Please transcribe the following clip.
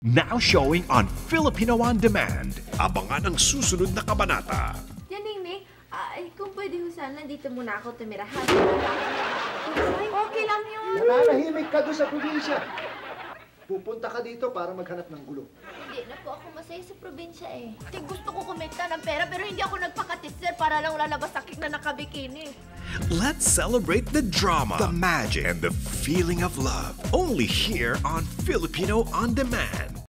Now showing on Filipino On Demand. Abangan ang susunod na kabanata. Yan, Ningning. Kung pwede ho sana, dito muna ako tumirahan. Okay lang yun. Nananahimik ka doon sa probinsya. Pupunta ka dito para maghanap ng gulo. Hindi na po ako masaya sa probinsya eh. Gusto ko kumita ng pera pero hindi ako nagpakatisir para lang lalabas sa kik na nakabikini. Let's celebrate the drama, the magic, and the feeling of love. Only here on Filipino On Demand.